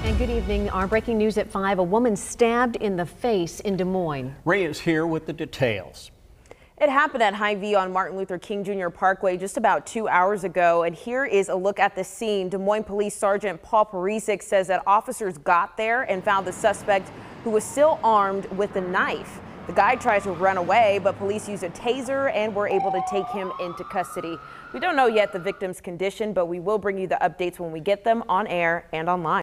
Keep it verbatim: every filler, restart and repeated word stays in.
And good evening. Our breaking news at five, a woman stabbed in the face in Des Moines. Ray is here with the details. It happened at HyVee on Martin Luther King Junior Parkway just about two hours ago. And here is a look at the scene. Des Moines Police Sergeant Paul Perisic says that officers got there and found the suspect, who was still armed with a knife. The guy tried to run away, but police used a taser and were able to take him into custody. We don't know yet the victim's condition, but we will bring you the updates when we get them on air and online.